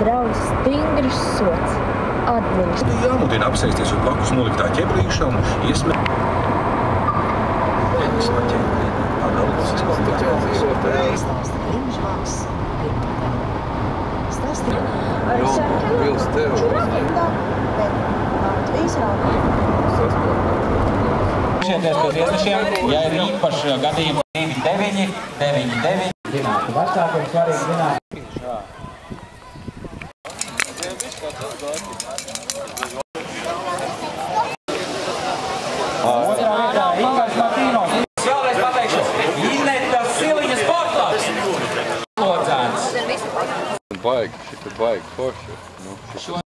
draudz stingrs sots. Atbilst. Jāmudina apsēsties uz blakus noliktā ķebrīša un iesmēt. Šieties pēc iesniešiem, ja ir īpaši gadījumi 2-9-9-9. Zinātu, vecākiem svarīgi zināt. Otrā vietā Ingars Martīnos. Vēlreiz pateikšu, Ineta Siliņas sportāks. Lodzēns. Baigi, šita baigi forši.